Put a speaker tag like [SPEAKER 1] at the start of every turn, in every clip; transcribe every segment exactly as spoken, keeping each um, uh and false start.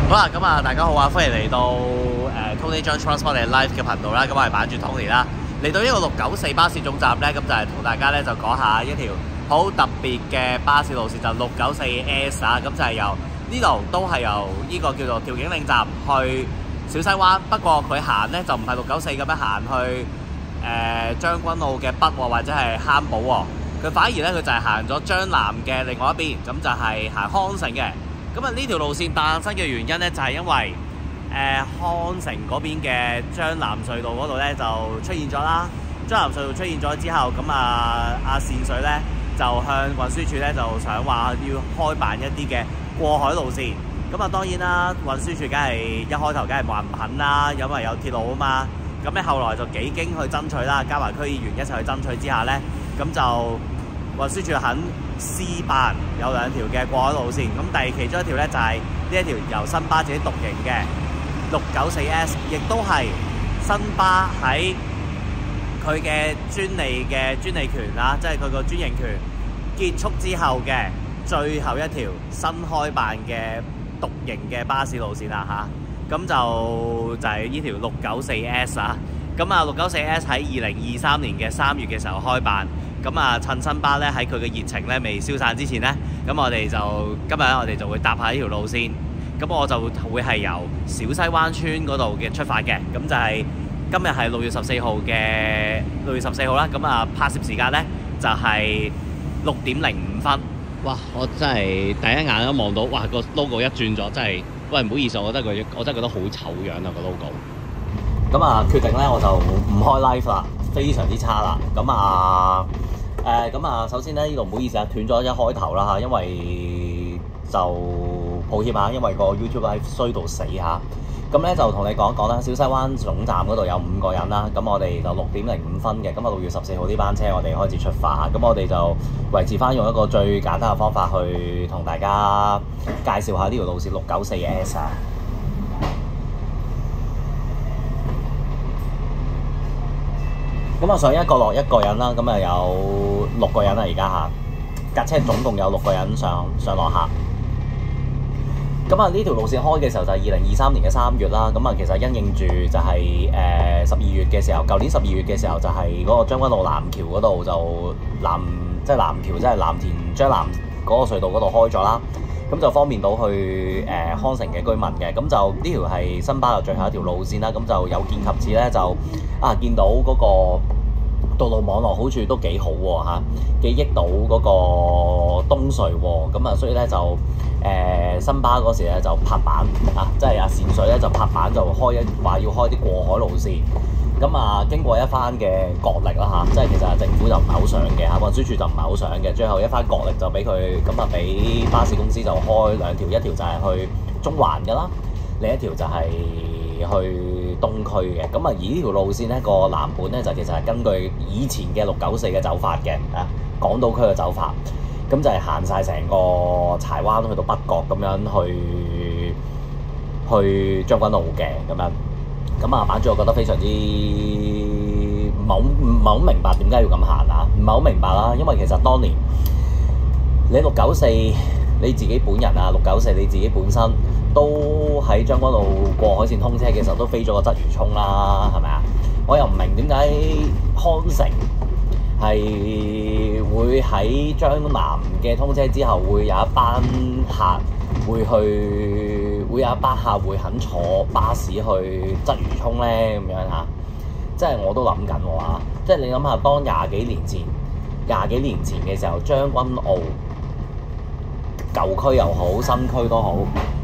[SPEAKER 1] 好啦，咁啊，大家好啊，歡迎嚟到誒 Tony John Transport and Life 嘅頻道啦。咁我係版主 Tony 啦。嚟到呢個六九四巴士總站咧，咁就係同大家咧就講下一條好特別嘅巴士路線，就六九四 S 啊。咁就係由呢度都係由呢個叫做調景嶺站去小西灣，不過佢行咧就唔係六九四咁樣行去誒將軍澳嘅北喎，或者係坑寶喎。佢反而咧佢就係行咗將南嘅另外一邊，咁就係行康城嘅。咁啊呢條路線誕生嘅原因咧，就係因為誒、呃、康城嗰邊嘅將南隧道嗰度咧就出現咗啦。將南隧道出現咗之後，咁啊阿善水咧就向運輸署咧就想話要開辦一啲嘅過海路線。咁啊當然啦，運輸署梗係一開頭梗係話唔肯啦，因為有鐵路啊嘛。咁咧後來就幾經去爭取啦，加埋區議員一齊去爭取之下咧，咁就運輸署肯試辦有兩條嘅過海路線。咁第其中一條咧就係呢一條由新巴自己獨營嘅六九四 S， 亦都係新巴喺佢嘅專利嘅專利權啊，即係佢個專營權結束之後嘅最後一條新開辦嘅獨營嘅巴士路線啦嚇。咁就就係呢條六九四 S 啊。咁啊六九四 S 喺二零二三年嘅三月嘅時候開辦。咁啊趁新巴咧喺佢嘅熱情咧未消散之前咧，咁我哋就今日我哋就會搭下呢條路線。咁我就會係由小西灣村嗰度嘅出發嘅。咁就係今日係六月十四號嘅六月十四號啦。咁啊拍攝時間咧就係六點零五分。哇！我真係第一眼都望到，哇個 logo 一轉咗，真係喂唔好意思，我覺得佢我真係覺得好醜樣啊個 logo。咁啊決定咧我就唔開 live 啦，非常之差啦。咁啊誒咁啊首先咧呢度唔好意思啊，斷咗一開頭啦嚇，因為就抱歉啊，因為個 YouTube Live 衰到死嚇。咁咧就同你講一講啦，小西灣總站嗰度有五個人啦。咁我哋就六點零五分嘅，咁啊六月十四號呢班車我哋開始出發。咁我哋就維持翻用一個最簡單嘅方法去同大家介紹下呢條路線六九四 S 啊。咁啊上一個落一個人啦，咁啊有六個人啦而家嚇，架車總共有六個人上上落客。咁啊呢條路線開嘅時候就係二零二三年嘅三月啦。咁啊其實因應住就係誒十二月嘅時候，舊年十二月嘅時候就係嗰個將軍澳南橋嗰度就南即係南橋即係藍田將南嗰個隧道嗰度開咗啦。咁就方便到去誒、呃、康城嘅居民嘅。咁就呢條係新巴嘅最後一條路線啦。咁就有見及此咧，就啊見到嗰個道路網絡好處都幾好喎嚇，幾益到嗰個東隧喎。咁啊所以咧就誒、呃、新巴嗰時咧就拍板啊，即係阿善水咧就拍板就開一話要開啲過海路線。咁啊經過一番嘅角力啦嚇，即係其實政府就唔係好想嘅嚇，運輸署就唔係好想嘅。最後一番角力就俾佢咁啊，俾巴士公司就開兩條，一條就係去中環嘅啦，另一條就係去東區嘅。咁啊而呢條路線咧個藍本咧就其實係根據以前嘅六九四嘅走法嘅啊，港島區嘅走法。咁就係行晒成個柴灣去到北角咁樣去去將軍澳嘅咁樣。咁啊，版主我覺得非常之唔係好唔係好明白點解要咁行啊？唔係好明白啦，因為其實當年你六九四你自己本人啊，六九四你自己本身都喺將軍澳過海線通車嘅時候都飛咗個鰂魚涌啦，係咪啊？我又唔明點解康城係會喺將南嘅通車之後會有一班客會去，會有一班客會肯坐巴士去鰂魚涌咧咁樣嚇，即係我都諗緊喎嚇，即係你諗下，當廿幾年前、廿幾年前嘅時候，將軍澳舊區又好，新區都好，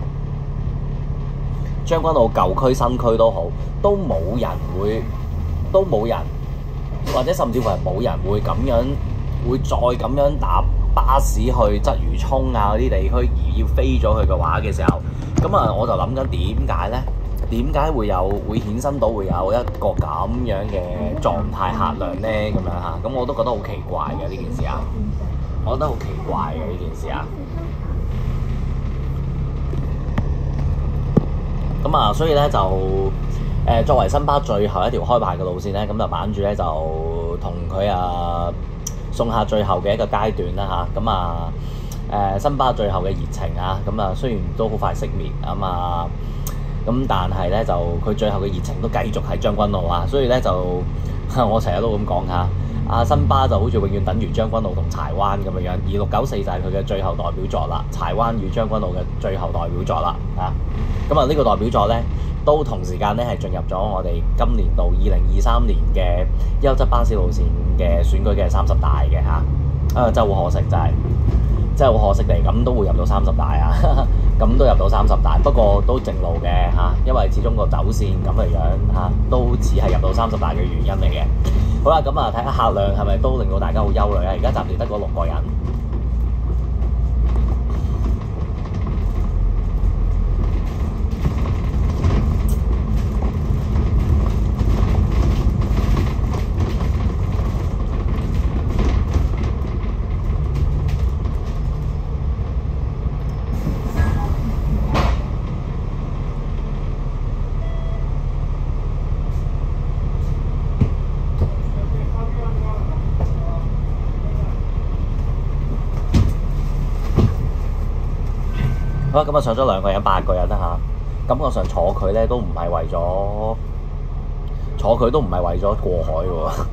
[SPEAKER 1] 將軍澳舊區、新區都好，都冇人會，都冇人，或者甚至乎係冇人會咁樣，會再咁樣搭巴士去鰂魚涌啊嗰啲地區，而要飛咗去嘅話嘅時候，咁啊我就諗緊點解咧？點解會有會衍生到會有一個咁樣嘅狀態客量咧？咁樣嚇，咁我都覺得好奇怪嘅呢件事啊！我覺得好奇怪嘅呢件事啊！咁啊，所以咧就誒、呃、作為新巴最後一條開辦嘅路線咧，咁就版主咧就同佢啊送下最後嘅一個階段啦嚇，咁啊〜
[SPEAKER 2] 誒辛巴最後嘅熱情啊，咁啊雖然都好快熄滅啊嘛，咁但係咧就佢最後嘅熱情都繼續喺將軍澳啊，所以咧就我成日都咁講下，阿辛巴就好似永遠等於將軍澳同柴灣咁樣樣，而六九四就係佢嘅最後代表作啦，柴灣與將軍澳嘅最後代表作啦啊，咁啊呢個代表作咧都同時間咧係進入咗我哋今年度二零二三年嘅優質巴士路線嘅選舉嘅三十大嘅嚇，啊真係好可惜就係、是。真係好可惜地，咁都會入到三十大啊！咁都入到三十大，不過都正路嘅嚇，因為始終個走線咁嘅樣嚇，都只係入到三十大嘅原因嚟嘅。好啦，咁啊睇下客量係咪都令到大家好憂慮啊？而家暫時得嗰六個人。好啦，咁啊上咗兩個人，八個人啦嚇。感覺上坐佢咧都唔係為咗坐佢都唔係為咗過海喎。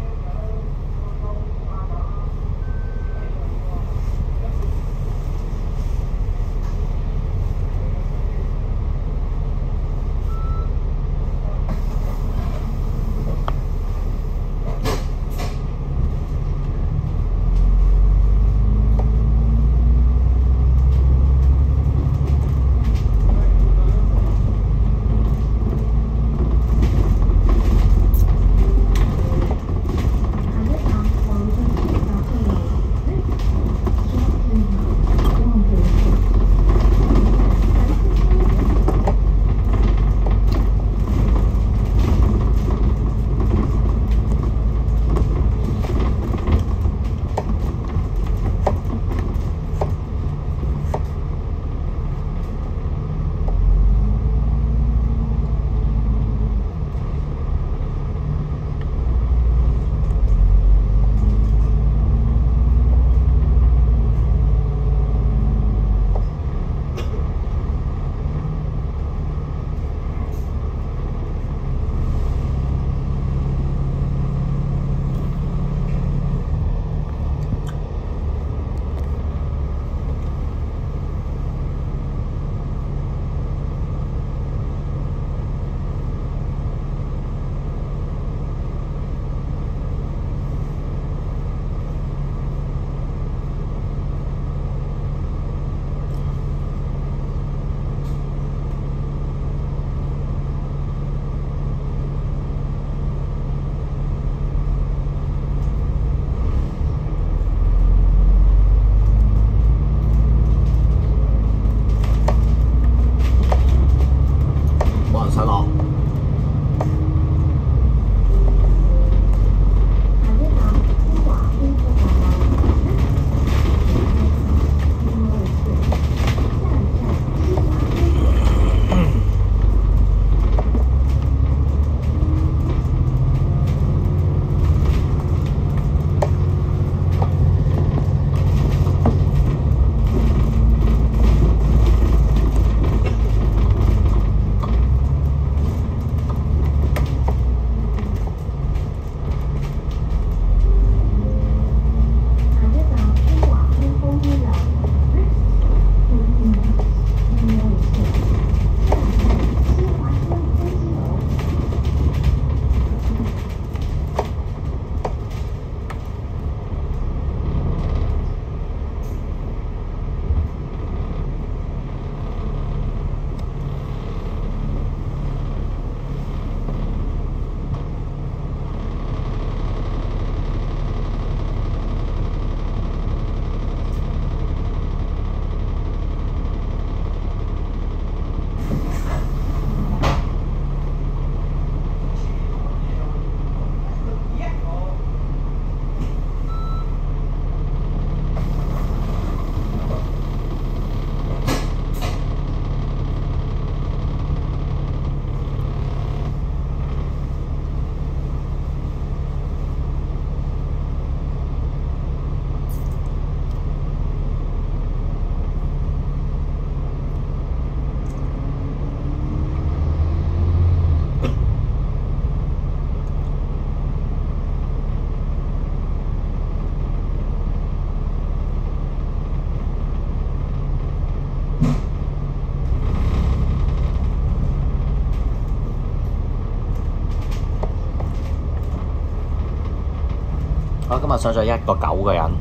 [SPEAKER 2] 我今日上咗一個九個人。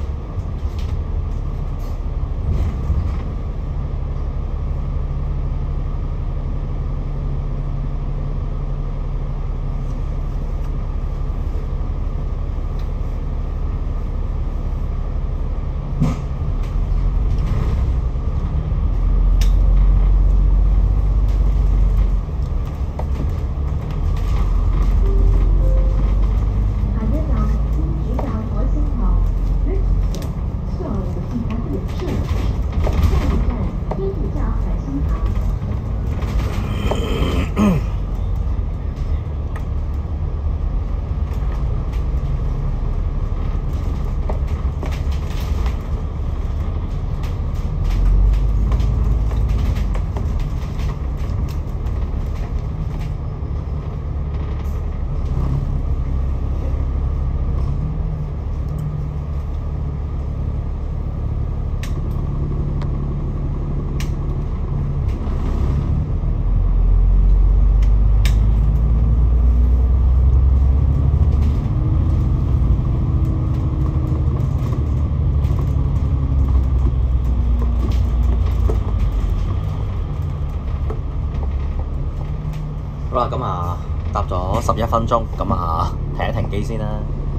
[SPEAKER 2] 好啦，咁啊搭咗十一分鐘，咁啊停一停機先啦。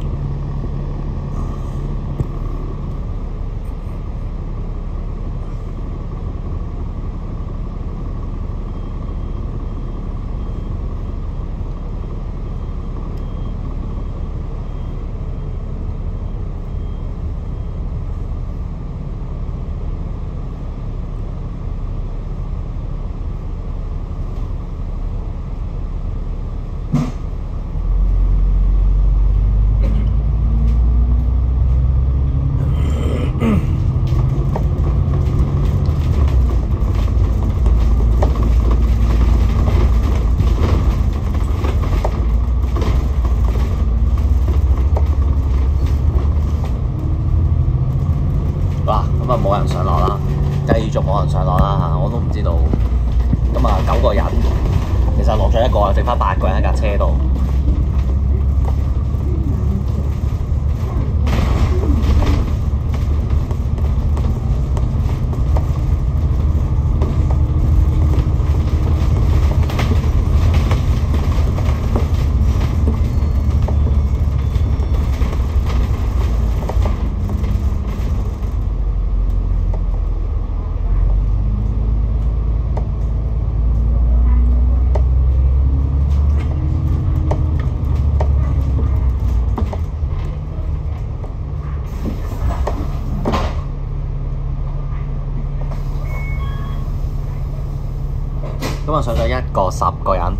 [SPEAKER 2] 咁啊冇人上落啦，繼續冇人上落啦嚇，我都唔知道。咁啊九個人，其實落咗一個，剩翻八個人喺架車度。咁啊上咗一個十個人。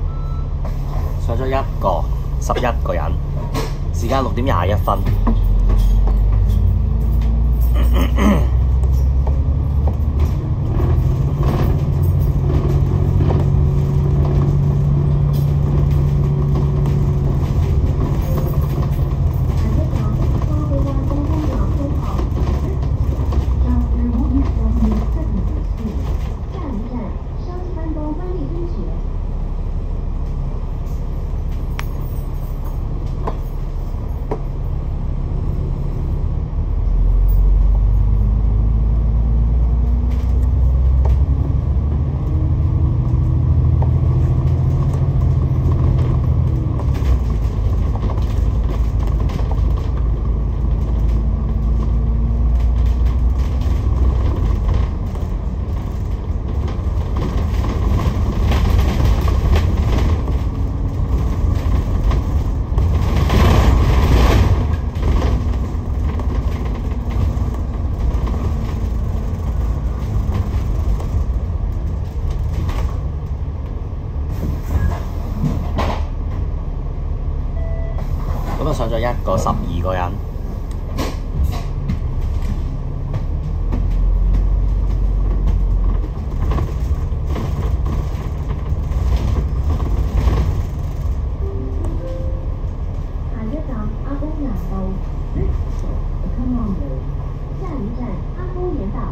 [SPEAKER 2] 上咗一個十一個人，時間六點廿一分。 咁啊上咗一個十二個人。
[SPEAKER 3] 下一站阿公岩道 ，Next stop Commander， 下一站阿公岩道。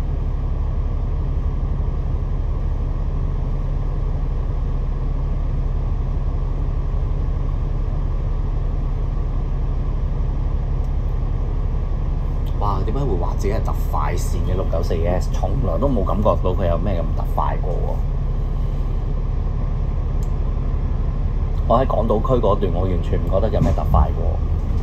[SPEAKER 2] 哇！點解會話自己係特快線嘅六九四 S？ 從來都冇感覺到佢有咩咁特快過喎。我喺港島區嗰段，我完全唔覺得有咩特快過。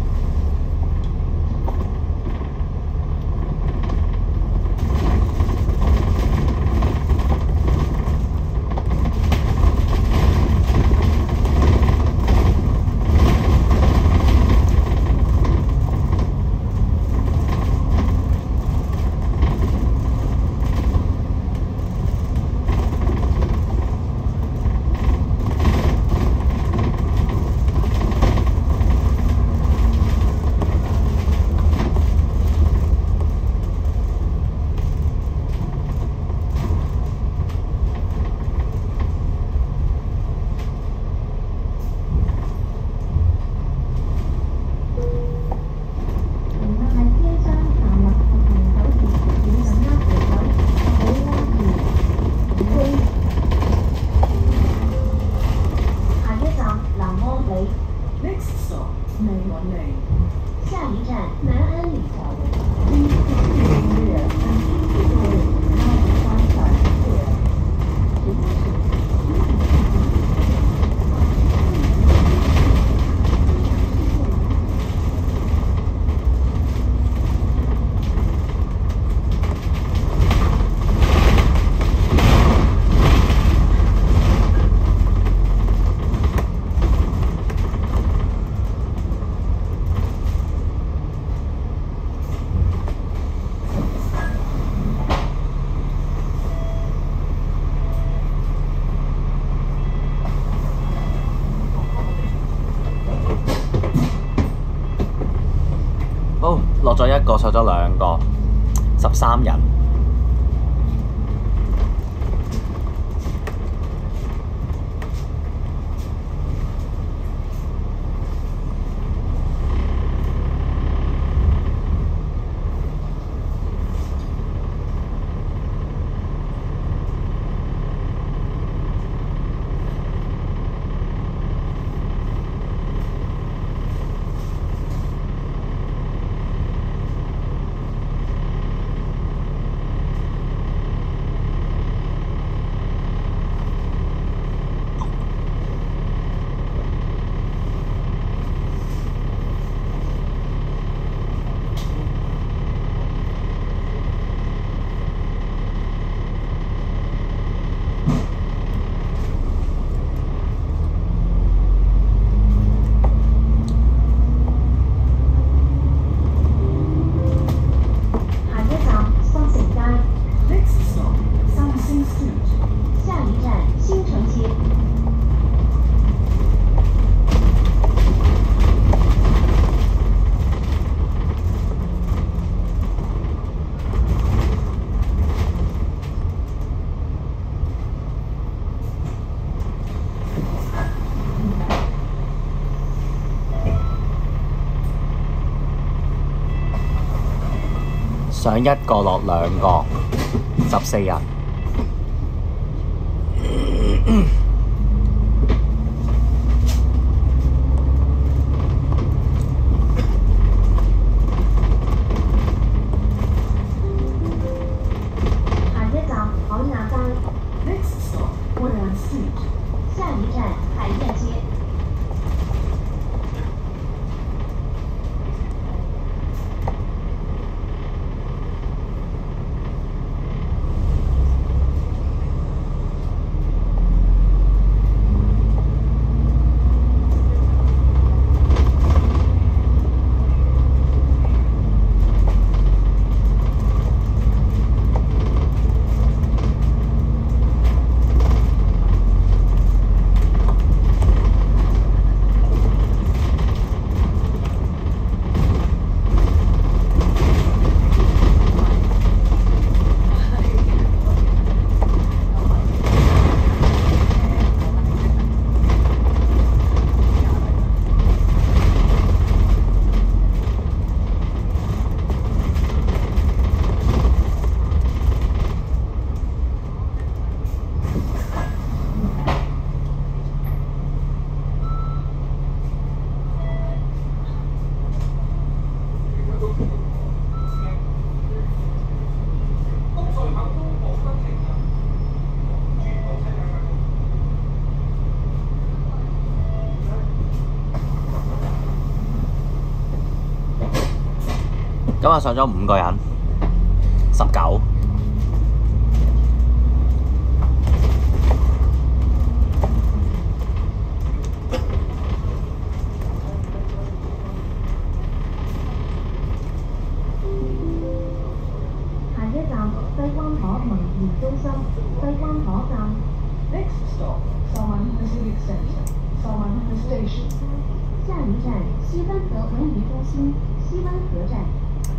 [SPEAKER 2] 好，落咗一個，上咗兩個，十三人。 上一個落兩個，十四日。
[SPEAKER 3] 下一站海亞街 ，Next stop Woodland Street， 下一站海晏街。
[SPEAKER 2] 今日上咗五個人，十九。
[SPEAKER 3] 下一站西灣河文娛中心，西灣河站。Next stop Sawan Pacific Center, Sawan Station。下一站西灣河文娛中心，西灣河站。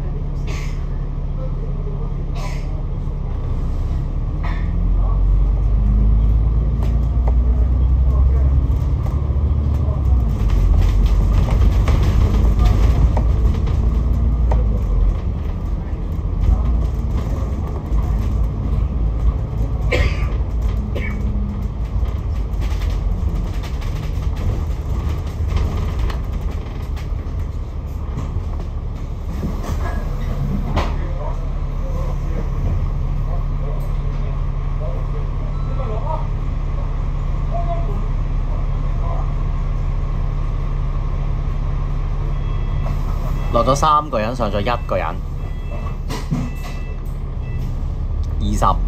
[SPEAKER 2] 落咗三個人，上咗一個人，二十。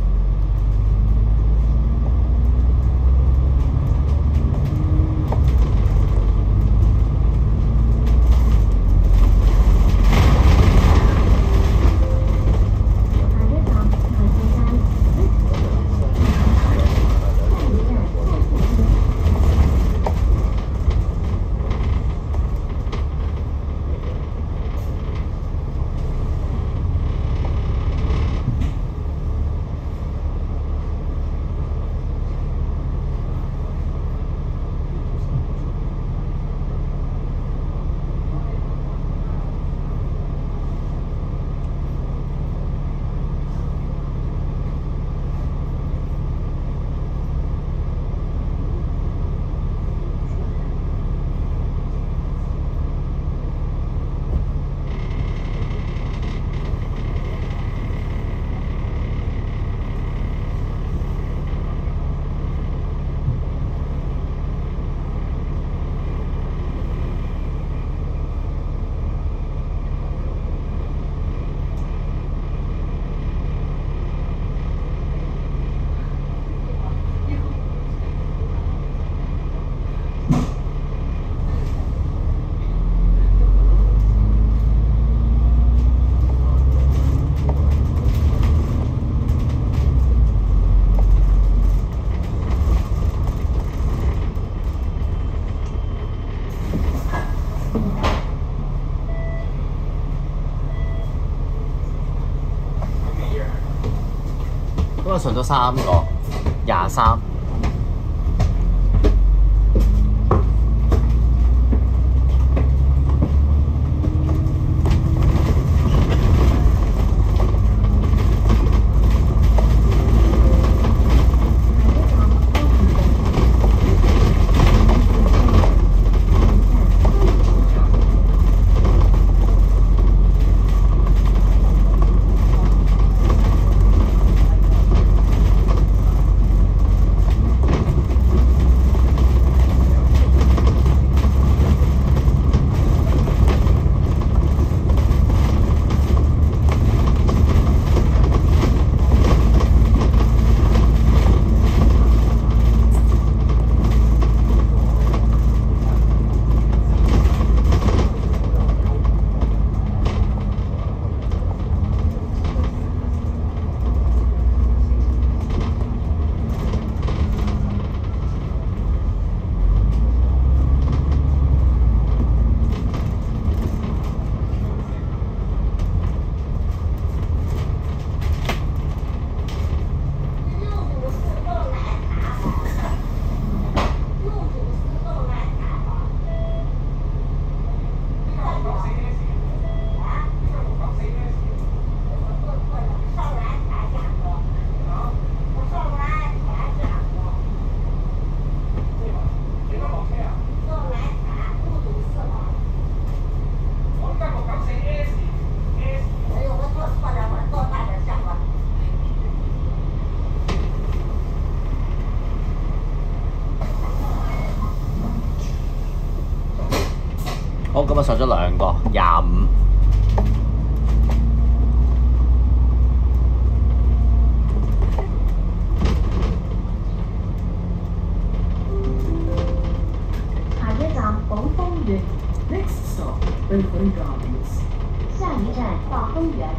[SPEAKER 2] 咁啊上咗三個，廿三。 好，咁啊上咗兩個廿五。
[SPEAKER 3] 下一站寶豐園。
[SPEAKER 4] Next stop, Oakland Gardens.
[SPEAKER 3] 下一站暴風園。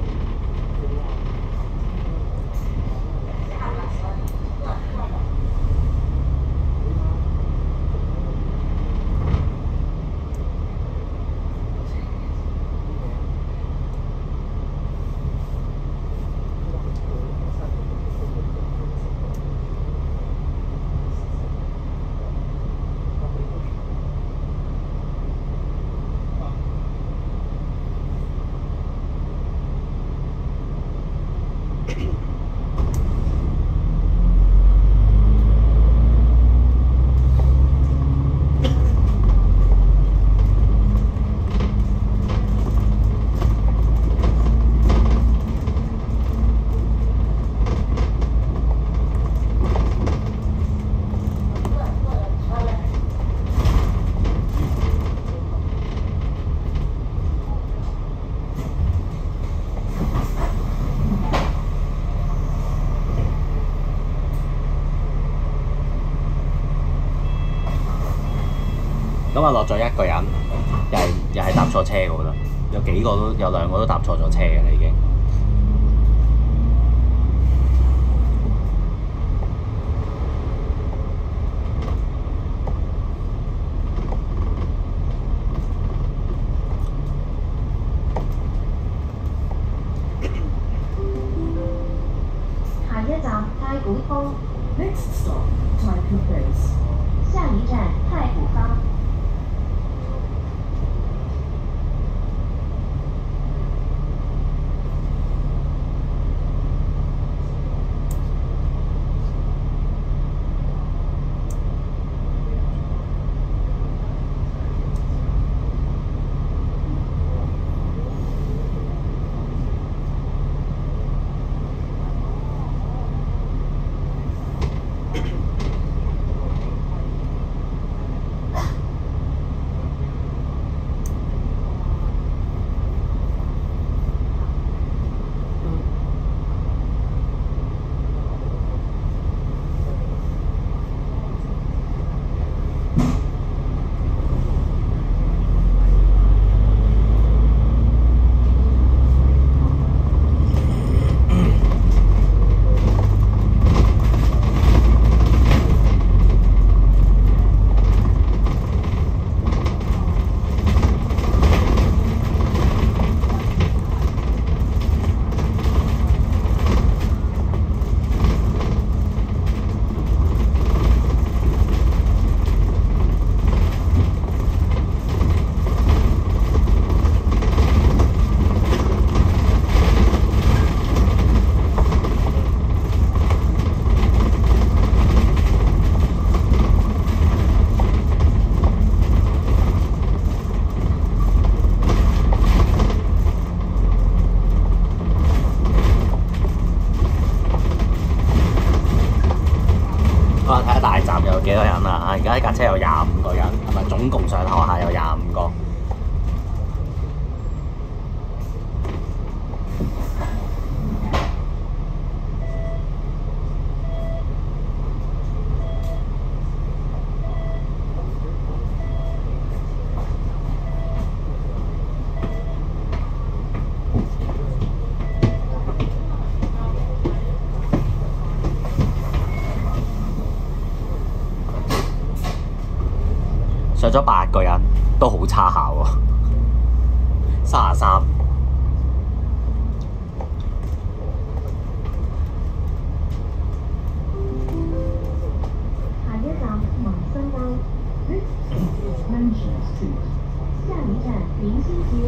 [SPEAKER 2] 咁啊落咗一個人，又係又係搭錯車嘅，我覺得有幾個都有兩個都搭錯咗車嘅啦已經。
[SPEAKER 3] 下一站太古坊。
[SPEAKER 4] Next stop, Taikoo Place.
[SPEAKER 3] 下一站太古坊。
[SPEAKER 2] 我睇下大站有幾多人啊？而家呢架車有廿五個人，係咪總共上頭下有廿五個？上咗八個人，都好差下喎，三十三。
[SPEAKER 3] 下一站民生街。
[SPEAKER 4] Next stop is Mansion Street.
[SPEAKER 3] 下一站明星街。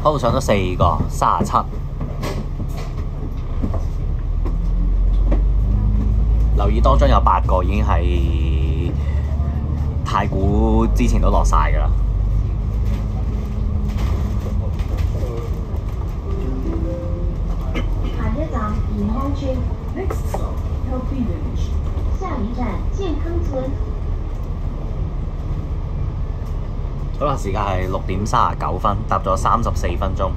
[SPEAKER 2] 嗰度上咗四個，三十七。留意當中有八個已經係太古之前都落晒㗎啦。
[SPEAKER 3] 下一站健康村，
[SPEAKER 4] Next stop, Healthy Village.
[SPEAKER 3] 下一站健康村。
[SPEAKER 2] 好啦，時間係六點三十九分，搭咗三十四分鐘。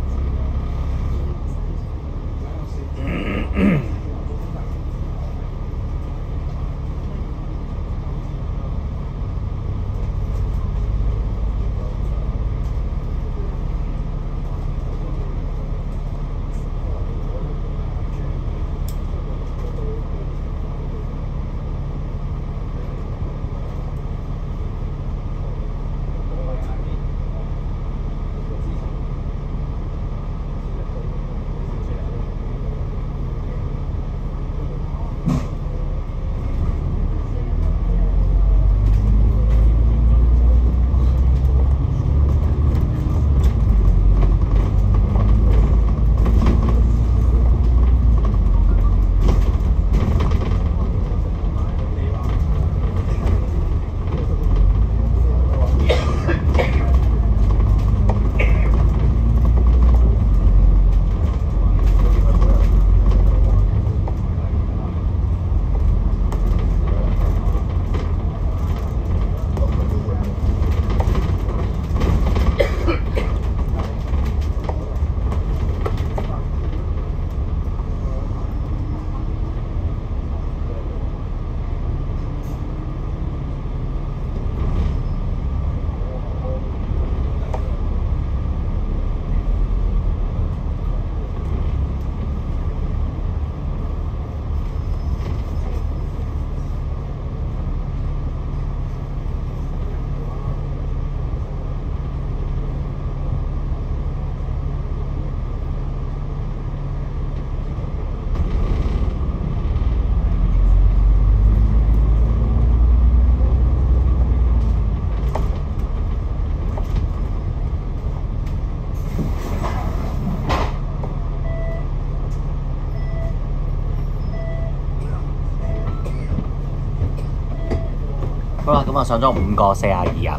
[SPEAKER 2] 好啦，咁啊上咗五個四廿二人，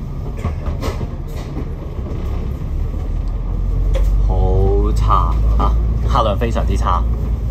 [SPEAKER 2] 好差啊！客量非常之差。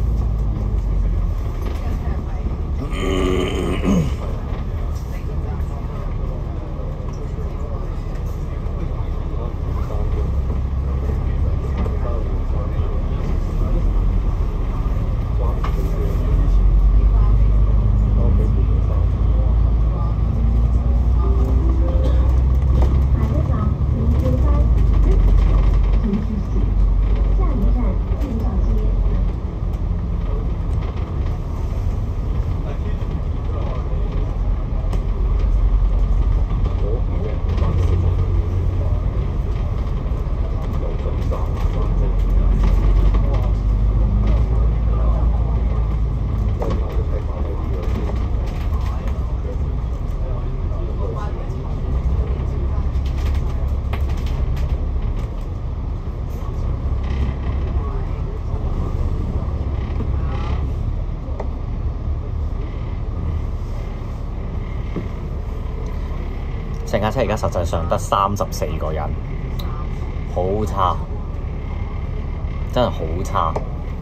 [SPEAKER 2] 成架車而家實際上得三十四個人，好差，真係好差。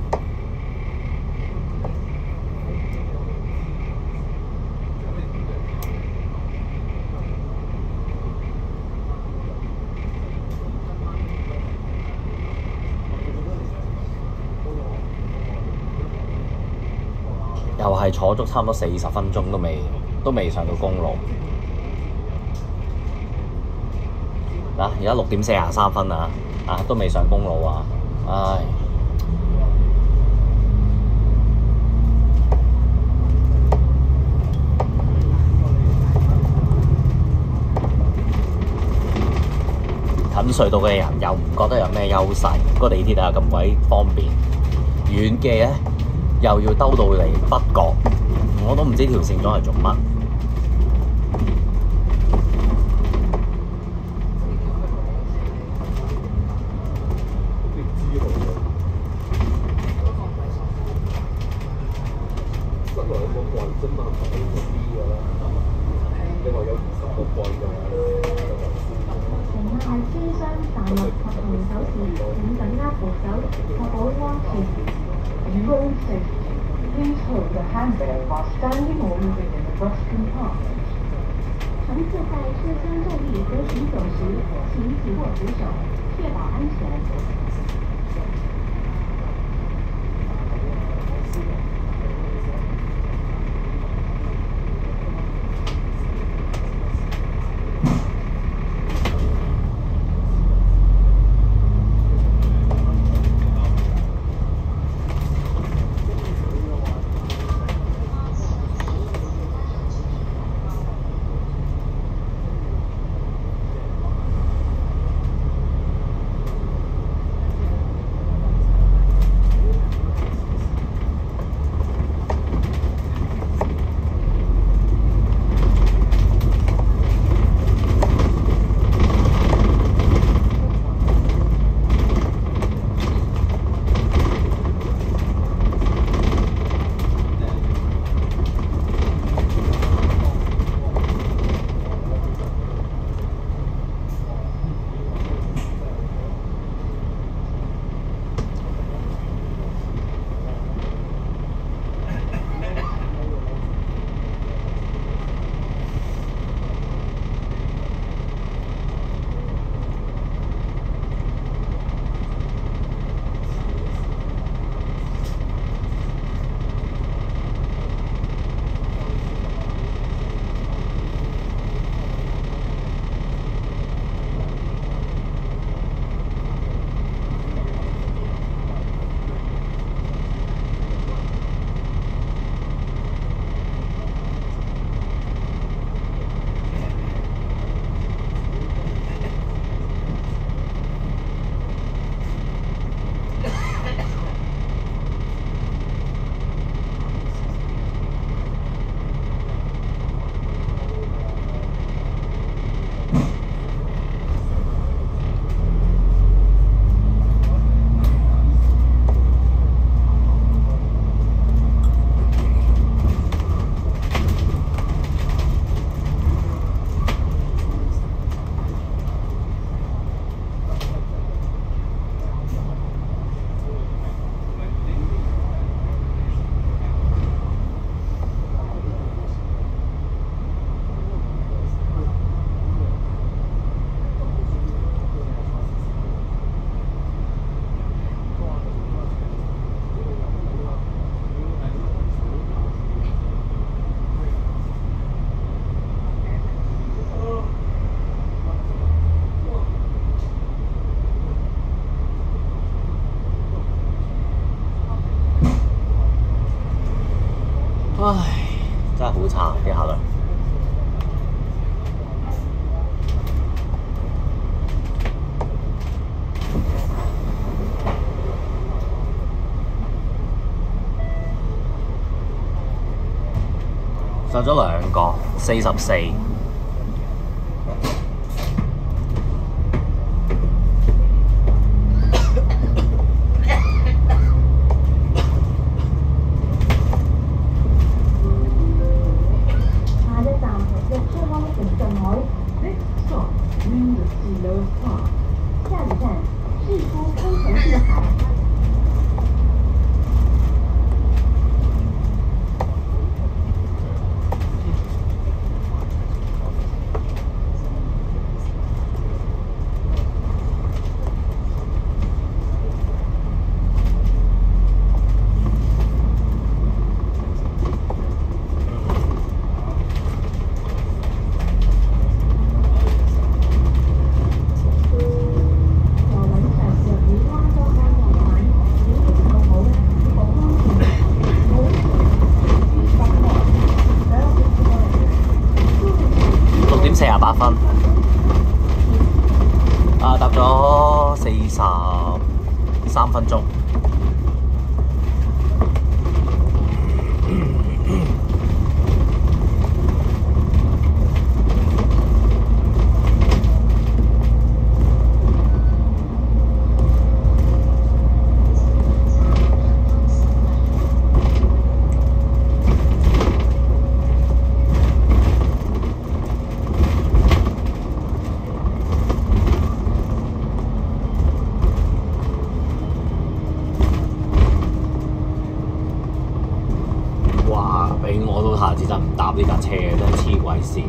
[SPEAKER 2] 又係坐足差唔多四十分鐘都未，都未上到公路。嗱，而家六點四廿三分啊，啊都未上公路啊，唉！近隧道嘅人又唔覺得有咩優勢，個地鐵啊咁鬼方便，遠嘅咧又要兜到嚟北角，我都唔知條線咗係做乜。
[SPEAKER 3] 乘客喺車廂大物及同手時請緊握扶手，確保安全。
[SPEAKER 4] Road safety. Please hold the handbag while standing or moving in the bus compartment.
[SPEAKER 3] 乘客在车厢站立和行走时，请紧握扶手，确保安全。
[SPEAKER 2] 唉，真係好差啲考慮。上咗兩個，四十四。四十八分，啊，搭咗四十三分鐘。 切為善。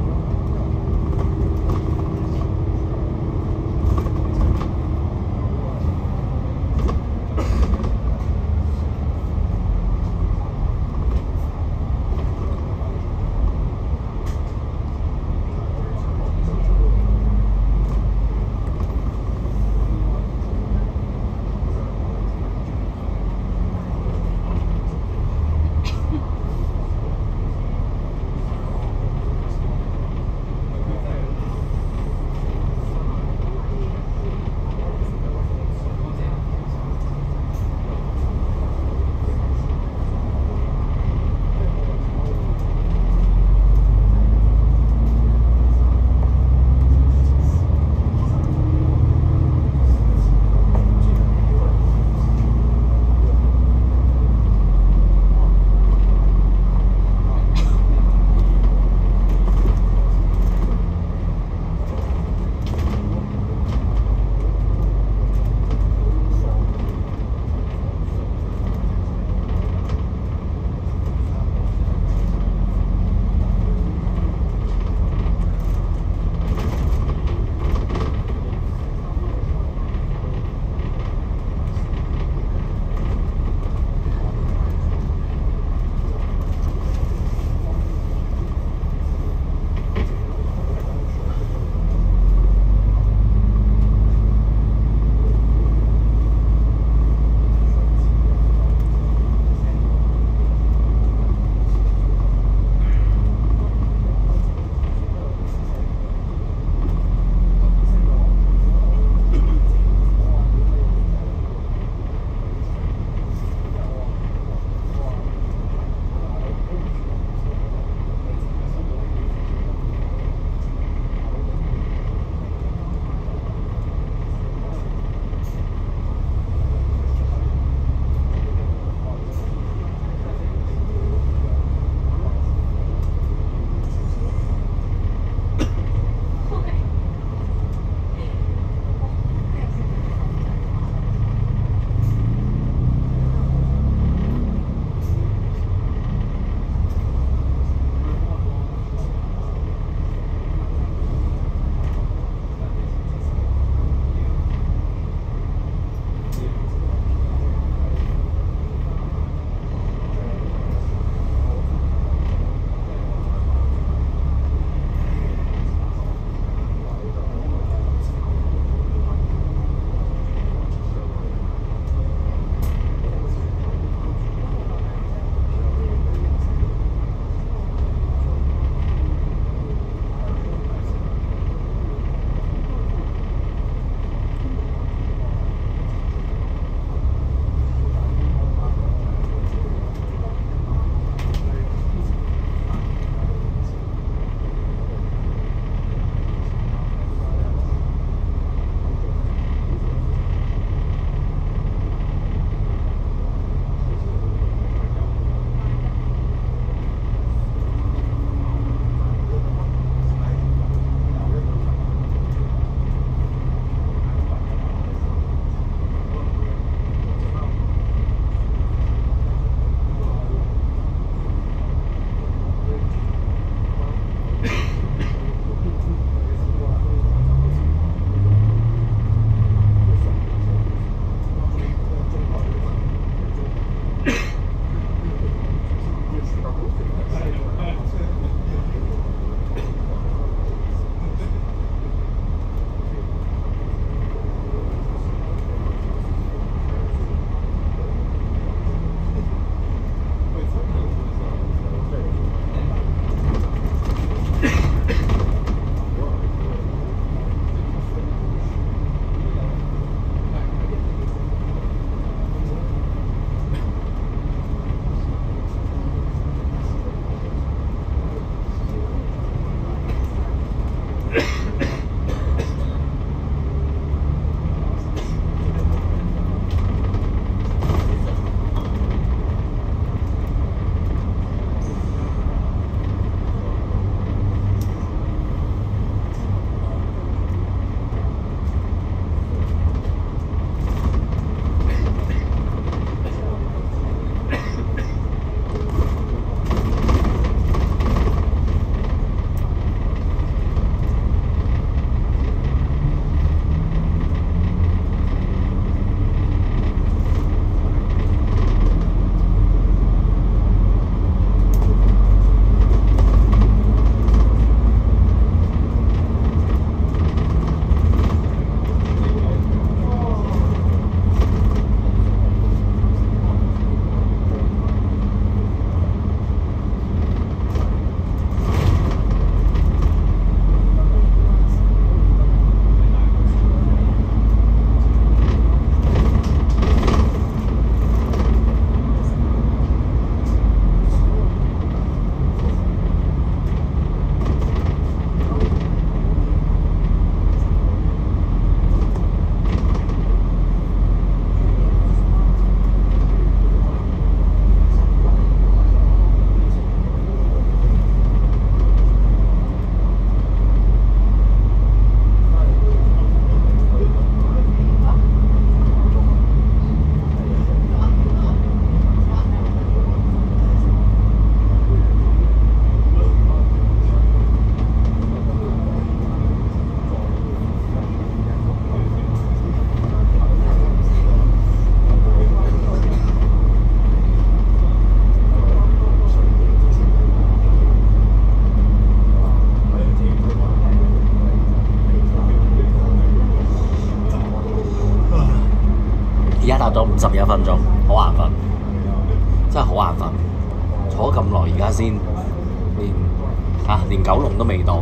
[SPEAKER 2] 搭咗五十一分鐘，好眼瞓，真係好眼瞓，坐咗咁耐，而家先連啊連九龍都未到。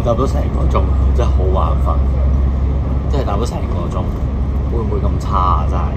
[SPEAKER 2] 搭咗成個鐘，真係好眼瞓，真係搭咗成個鐘，會唔會咁差啊？真係。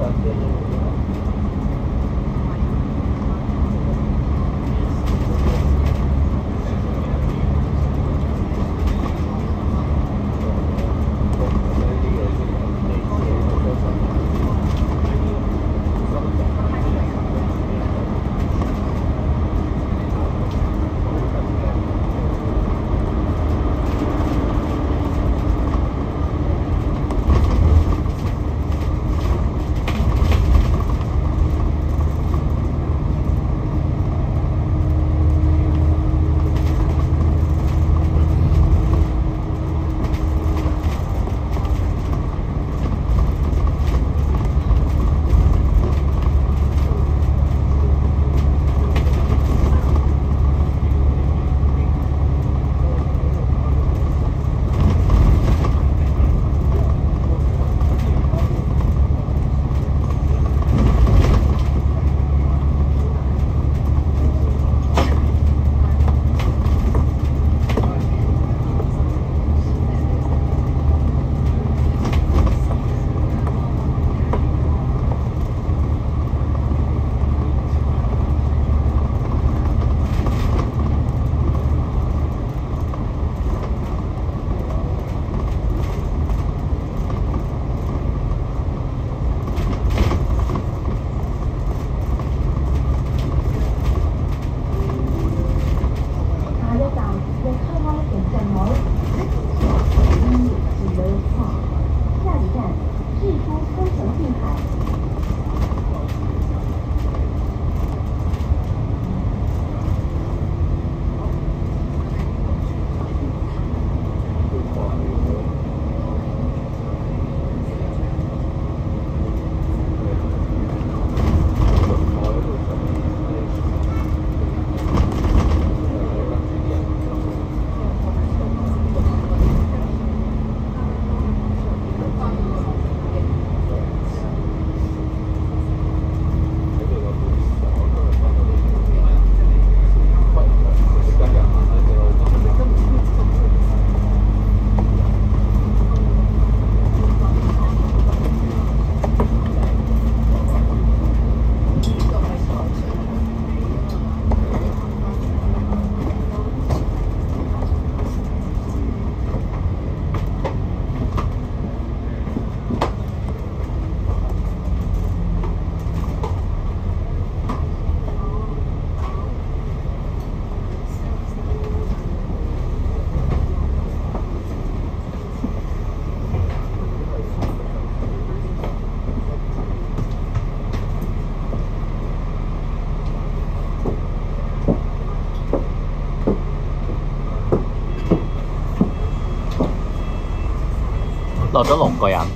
[SPEAKER 2] 落咗六個人。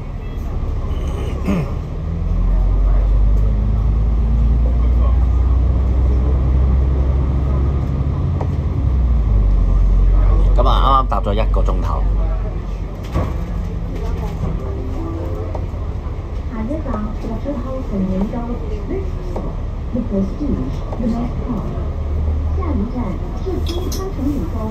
[SPEAKER 2] 咁啊，啱啱搭咗一個鐘頭。
[SPEAKER 3] 下一站落出後城永州 The Prestige The Best Park， 下一站至今康城永州。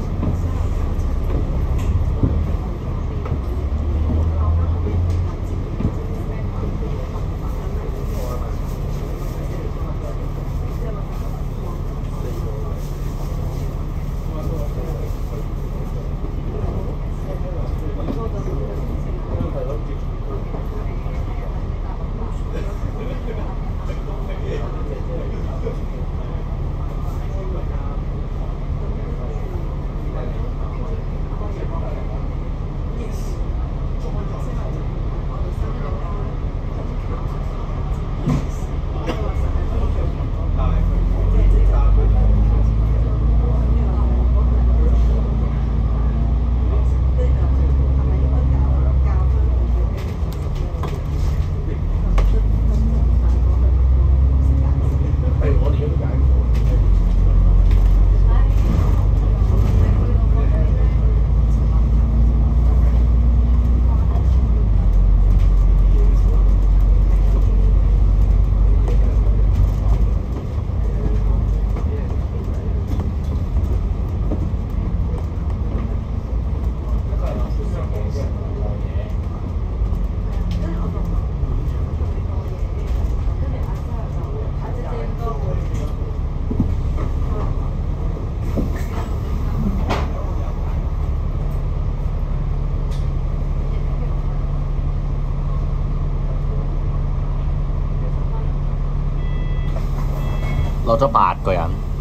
[SPEAKER 2] 落咗八個人。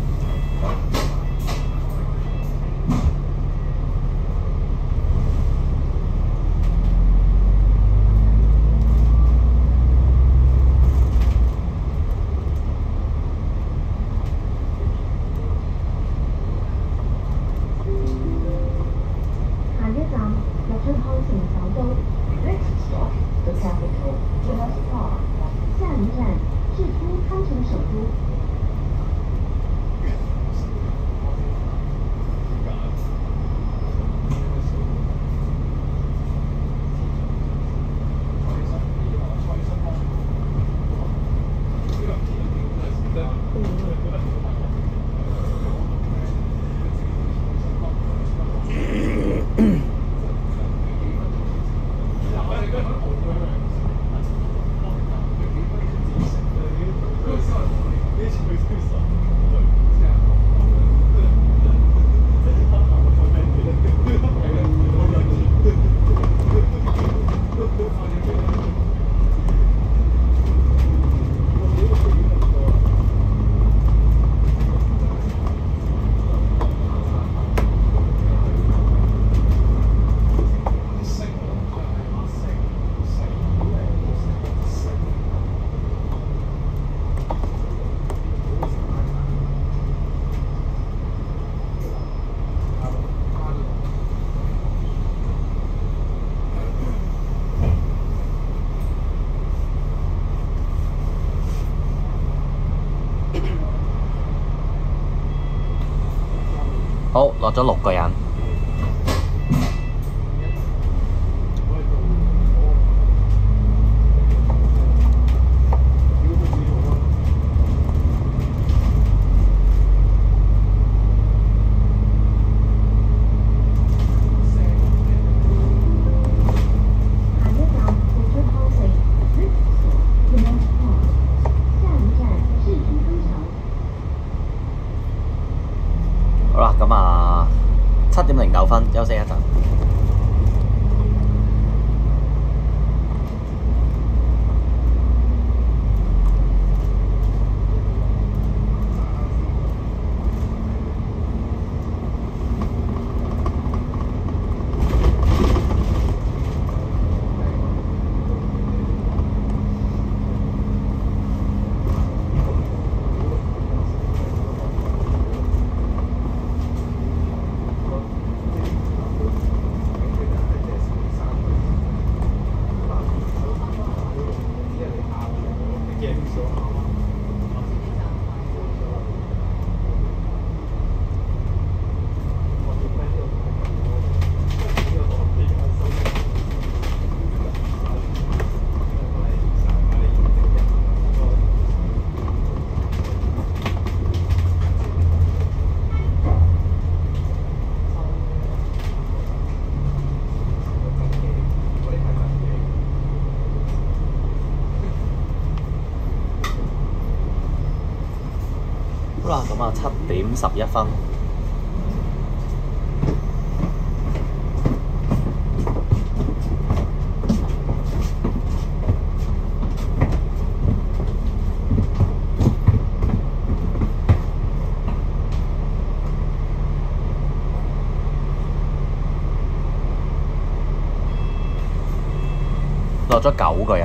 [SPEAKER 3] 下一站入出康城首都。
[SPEAKER 4] Next stop, the capital, Johannesburg.
[SPEAKER 3] 下一站是出康城首都。
[SPEAKER 2] 好，落咗六個人。
[SPEAKER 3] 下一站入出康城。Next stop, Johannesburg. 下一站是出康城。
[SPEAKER 2] 好啦，咁啊，七點零九分，休息一陣。好啦，咁啊，七點十一分。落咗九個人。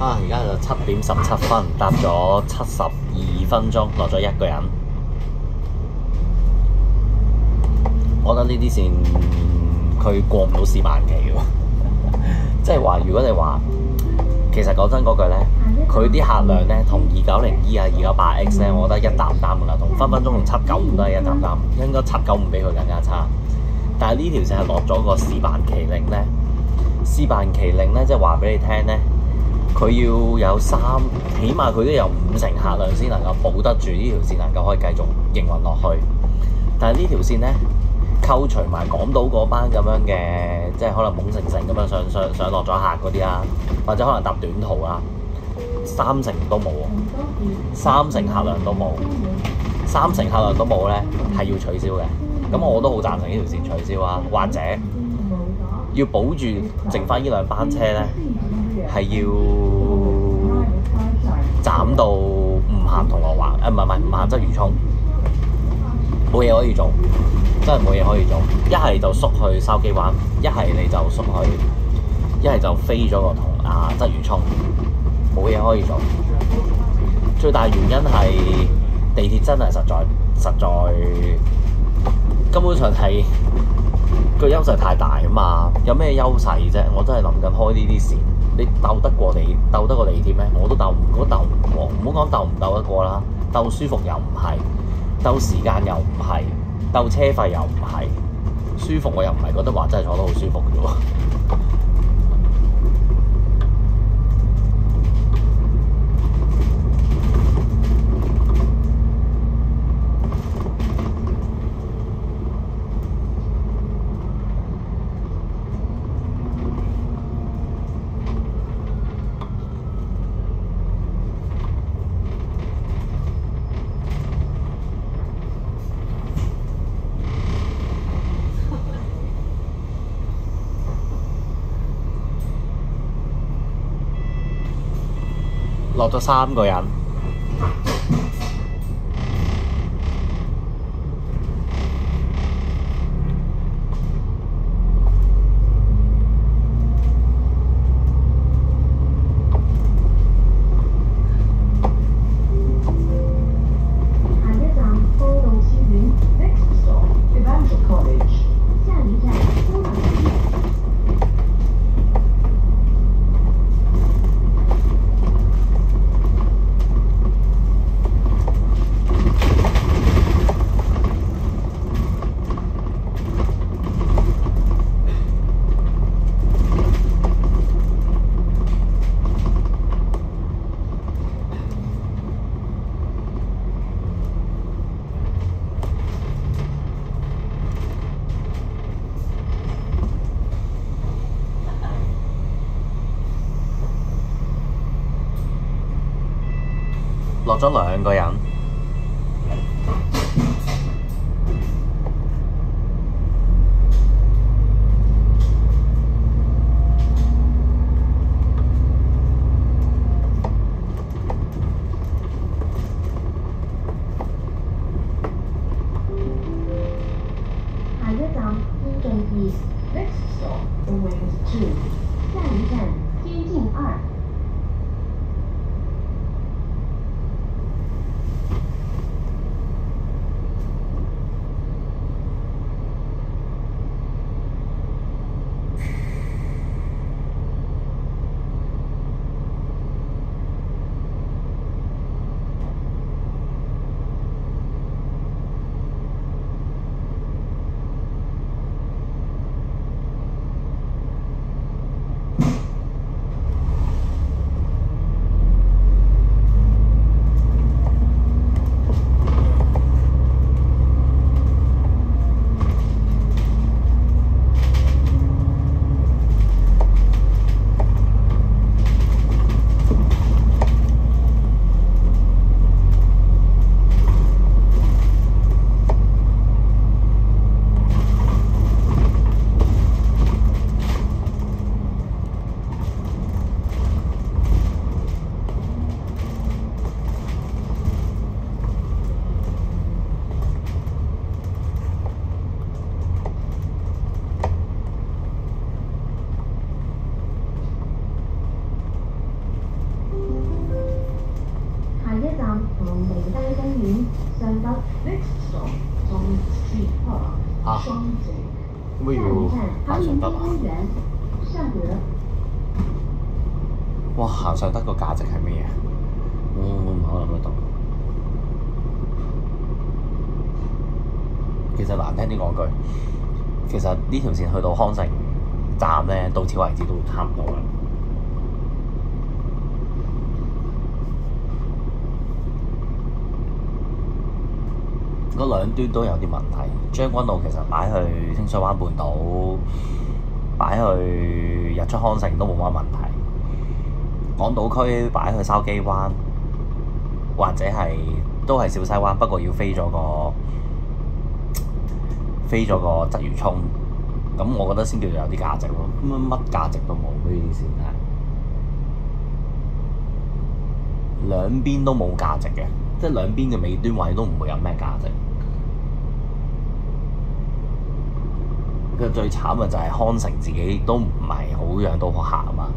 [SPEAKER 2] 啊！而家就七點十七分，搭咗七十二分鐘，落咗一個人。我覺得呢啲線佢過唔到試辦期喎，即係話如果你話其實講真嗰句咧，佢啲客量咧同二九零 E 啊、二九八 X 咧，我覺得一擔擔㗎啦，同分分鐘同七九五都係一擔擔，應該七九五比佢更加差。但係呢條線係落咗個試辦期令咧，試辦期令咧即係話俾你聽咧。佢要有三，起碼佢都有五成客量先能夠保得住呢條線，能夠可以繼續營運落去。但係呢條線咧，扣除埋港島嗰班咁樣嘅，即係可能懵成成咁樣上上上落咗客嗰啲啦，或者可能搭短途啦，三成都冇喎，三成客量都冇，三成客量都冇咧，係要取消嘅。咁我都好贊成呢條線取消啊，或者要保住剩翻呢兩班車咧。係要斬到唔行銅鑼灣，誒唔係唔係唔行鰂魚涌，冇嘢可以做，真係冇嘢可以做。一係就縮去筲箕灣，一係你就縮去，一係就飛咗個銅啊鰂魚涌，冇嘢可以做。最大原因係地鐵真係實在實在根本上係個優勢太大啊嘛！有咩優勢啫？我真係諗緊開呢啲線。你鬥得過地鬥得過地鐵咩？我都鬥唔，我鬥唔過。唔好講鬥唔鬥得過啦，鬥舒服又唔係，鬥時間又唔係，鬥車費又唔係，舒服我又唔係覺得話真係坐得好舒服嘅啫喎。落咗三個人，
[SPEAKER 3] 下一站高道書院
[SPEAKER 4] Next stop, Evangel College.
[SPEAKER 3] 下一站高道書院。
[SPEAKER 2] 落咗兩個人。
[SPEAKER 3] 下一站天津二。
[SPEAKER 4] Next stop, the Wings two.
[SPEAKER 3] 下一站天津二。 园上北。
[SPEAKER 4] Next stop, Tom Street Park,
[SPEAKER 2] 啊，
[SPEAKER 4] 双井。
[SPEAKER 2] 不如
[SPEAKER 3] 下一站
[SPEAKER 2] 行上德啊？
[SPEAKER 3] 航云公园尚德。
[SPEAKER 2] 哇！行上德個價值係乜嘢？我我唔可能諗得到。其實難聽啲講句，其實呢條線去到康城站咧，到此為止都差唔多啦。嗰兩端都有啲問題。將軍澳其實擺去清水灣半島，擺去日出康城都冇乜問題。港島區擺去筲箕灣，或者係都係小西灣，不過要飛咗個飛咗個鰂魚涌，咁我覺得先叫做有啲價值咯。咁乜價值都冇呢啲線係，兩邊都冇價值嘅，即係兩邊嘅尾端位都唔會有咩價值。佢最慘嘅就係康城自己都唔係好養到客啊嘛，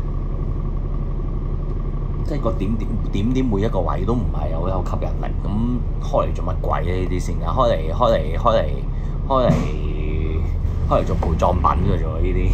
[SPEAKER 2] 即係個點點點點每一個位都唔係好有吸引力，咁開嚟做乜鬼咧？呢啲線啊，開嚟開嚟開嚟開嚟開嚟做陪葬品嘅啫喎，呢啲。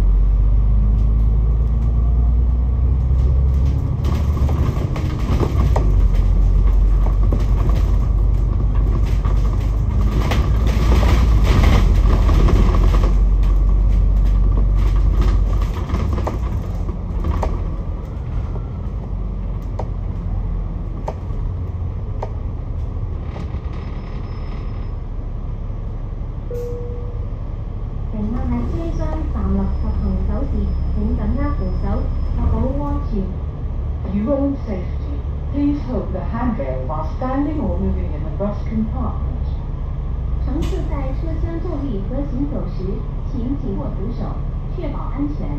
[SPEAKER 3] 乘客喺車廂站立及行走時，請緊握扶手，確保安全。
[SPEAKER 4] For your own safety, please hold the handrail while standing or moving in the bus compartment.
[SPEAKER 3] 乘客在车厢坐立和行走时，请紧握扶手，确保安全。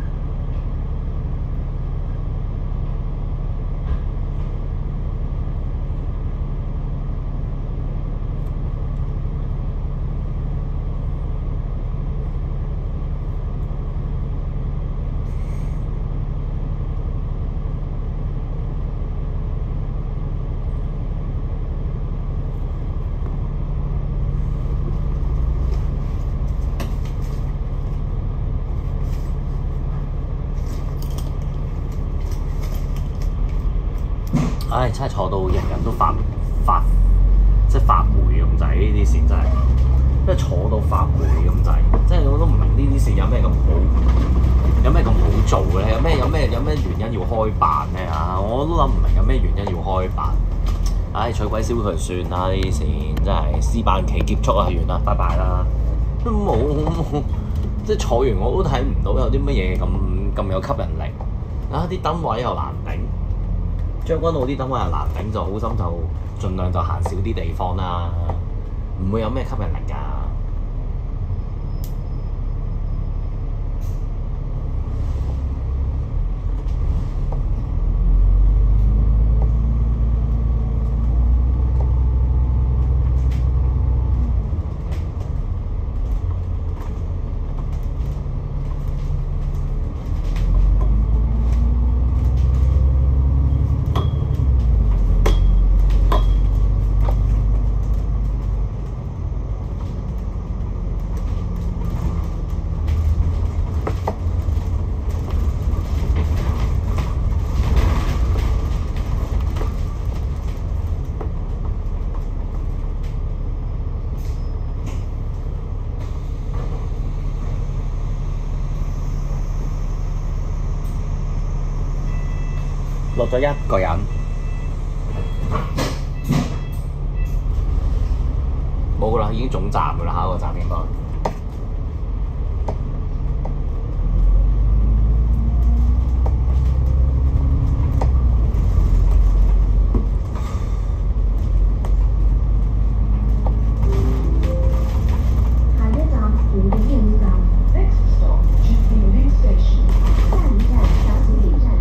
[SPEAKER 2] 唉，真係坐到人人都發發，即係發霉咁滯，呢啲線真係，即係坐到發霉咁滯，即係我都唔明呢啲線有咩咁好，有咩咁好做嘅咧？有咩有咩有咩原因要開辦咧嚇？我都諗唔明有咩原因要開辦。唉，取鬼消佢算啦！呢啲線真係試辦期結束啦，完啦，拜拜啦，都冇即係坐完我都睇唔到有啲乜嘢咁咁有吸引力啊！啲燈位又難頂。將軍澳啲燈位又難頂，就好心就盡量就行少啲地方啦，唔會有咩吸引力㗎。落咗一個人，冇㗎啦，已經總站㗎啦，下一個站應該。
[SPEAKER 3] 下一站古典應站。
[SPEAKER 4] Next stop, Jubilee Station.
[SPEAKER 3] 下一站小景里站。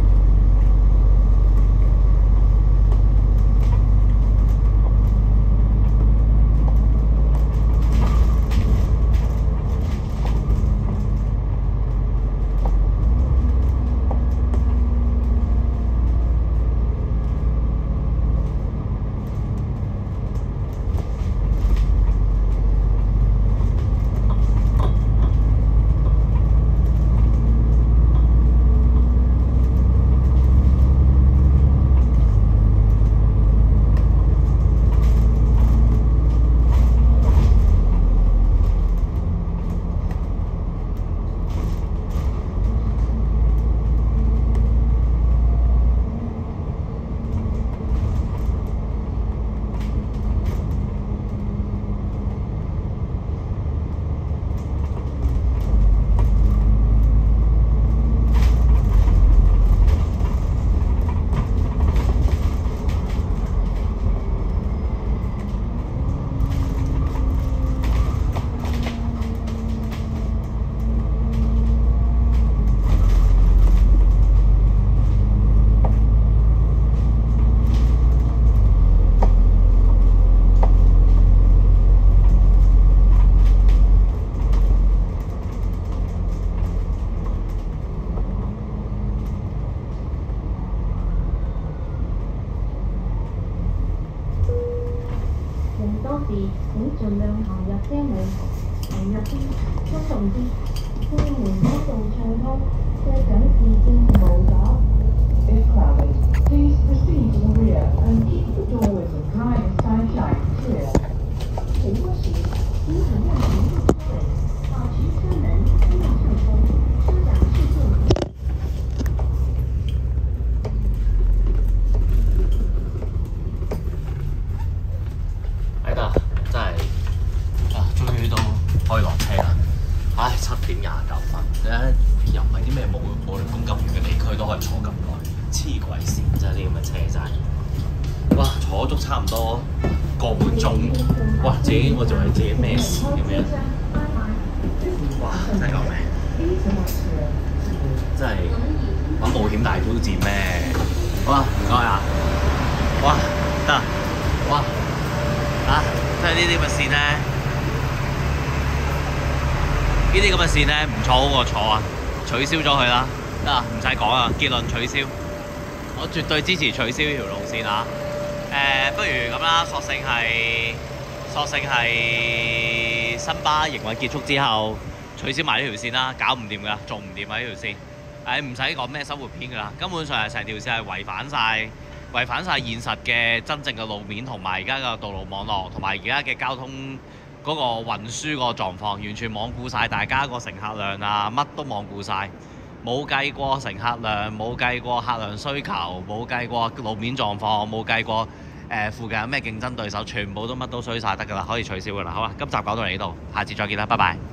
[SPEAKER 3] 時請盡量行入車尾，行入啲，尊重啲，車門一度暢通，車長視線無阻。
[SPEAKER 4] If crowded, please proceed to the rear and keep the doorways and driver's side lights clear.
[SPEAKER 3] 乘坐时，请尽量停入车尾，保持车门尽量畅通，车长视线和。
[SPEAKER 1] 係得，真係啊！終於都可以落車啦！唉，七點廿九分，你又唔係啲咩冇冇人工咁遠嘅地區都可以坐咁耐，黐鬼線真係啲咁嘅車仔。哇！坐足差唔多個半鐘，哇！自己我仲係自己咩事咁樣？哇！真係救命！真係玩冒險大挑戰咩？好啊，唔該啊！哇！得啊！哇！啊！即係呢啲咁嘅線咧，呢啲咁嘅線咧唔坐好過坐啊！取消咗佢啦，得啊，唔使講啊，結論取消。我絕對支持取消呢條路線啊！誒、呃，不如咁啦，索性係索性係新巴營運結束之後取消埋呢條線啦，搞唔掂㗎，做唔掂啊呢條線。誒唔使講咩生活片㗎啦，根本上係成條線係違反晒。違反晒現實嘅真正嘅路面同埋而家嘅道路網絡，同埋而家嘅交通嗰個運輸個狀況，完全罔顧晒大家個乘客量啊，乜都罔顧晒，冇計過乘客量，冇計過客量需求，冇計過路面狀況，冇計過誒、呃、附近有咩競爭對手，全部都乜都衰晒得㗎啦，可以取消㗎啦。好啊，今集講到嚟呢度，下次再見啦，拜拜。